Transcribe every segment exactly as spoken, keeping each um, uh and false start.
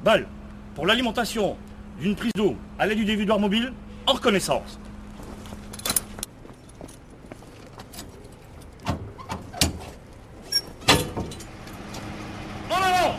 Balle, pour l'alimentation d'une prise d'eau à l'aide du dévidoir mobile, en reconnaissance. En avant!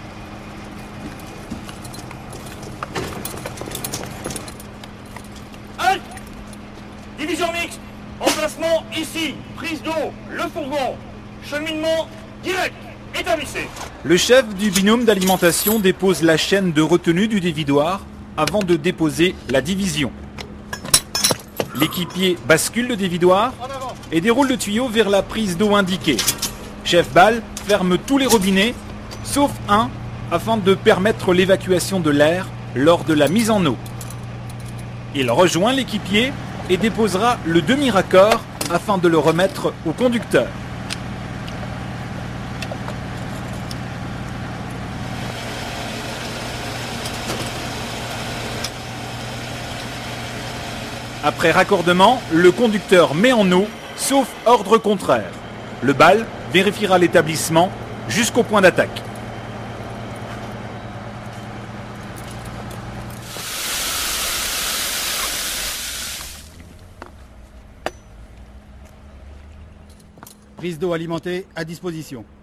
Halte! Division mixte, emplacement ici, prise d'eau, le fourgon, cheminement direct, établissez. Le chef du binôme d'alimentation dépose la chaîne de retenue du dévidoir avant de déposer la division. L'équipier bascule le dévidoir et déroule le tuyau vers la prise d'eau indiquée. Chef Balle ferme tous les robinets, sauf un, afin de permettre l'évacuation de l'air lors de la mise en eau. Il rejoint l'équipier et déposera le demi-raccord afin de le remettre au conducteur. Après raccordement, le conducteur met en eau, sauf ordre contraire. Le Balle vérifiera l'établissement jusqu'au point d'attaque. Prise d'eau alimentée à disposition.